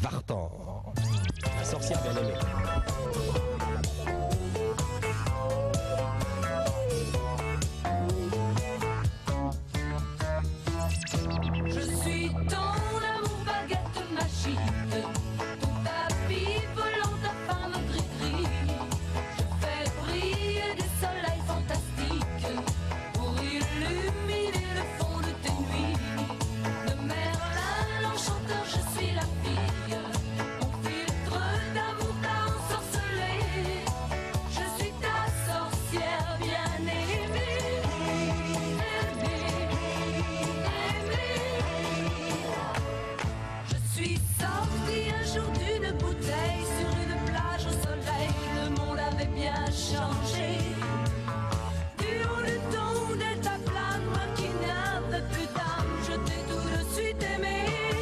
Vartan, la sorcière bien aimée. Je suis ton amour baguette magique, ton tapis volant, ta femme gris-gris. Je fais briller des soleils fantastiques pour illuminer le fond de tes nuits. De Merlin l'enchanteur, je suis la fille. Mon filtre d'amour t'a ensorcelé. Je suis ta sorcière bien-aimée. Je suis sortie un jour d'une bouteille sur une plage au soleil. Le monde avait bien changé. Du haut de ton deltaplane, moi qui n'avais plus d'âme, je t'ai tout de suite aimé.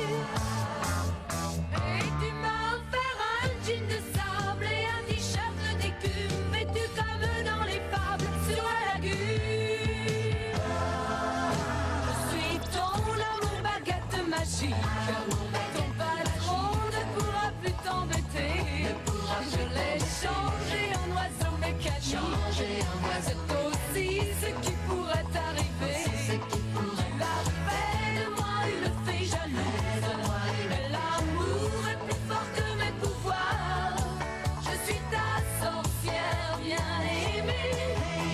Et tu m'as offert un jean de sable et un t-shirt d'écume, vêtu comme dans les fables sur la lagune. Je suis ton amour baguette magique. Ton patron ne pourra plus t'embêter. Je l'ai changé en oiseau mécanique. C'est aussi ce qui pourrait t'arriver. Tu as fait de moi une fée jalouse. Mais l'amour est plus fort que mes pouvoirs. Je suis ta sorcière bien-aimée.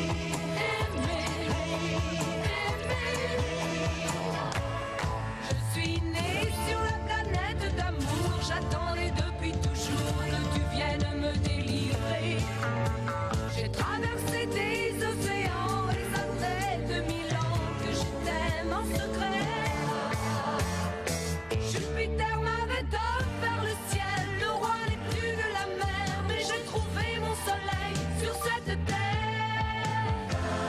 Je suis née sur la planète d'amour. J'attendais depuis toujours que tu viennes me délivrer. J'ai traversé des océans et ça fait 2000 ans que je t'aime en secret. Jupiter m'avait offert le ciel, le roi Neptune la mer, mais j'ai trouvé mon soleil sur cette terre.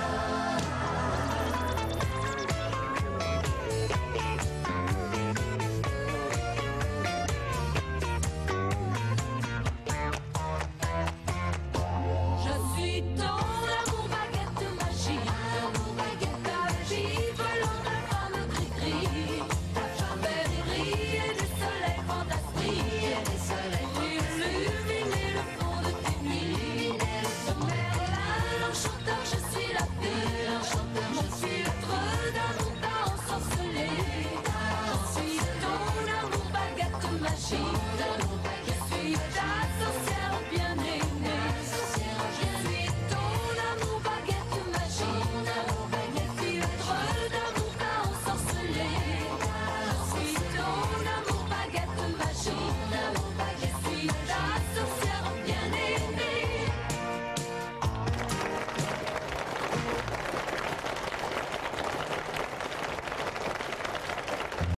Je suis ton amour baguette magique, ta vie volante, ta femme gris-gris, ta femme briller des soleils fantastiques, pour illuminer le fond de tes nuits. De Merlin l'enchanteur, je suis la fille, mon filtre d'amour t'a ensorcelé. Je suis ton amour baguette magique.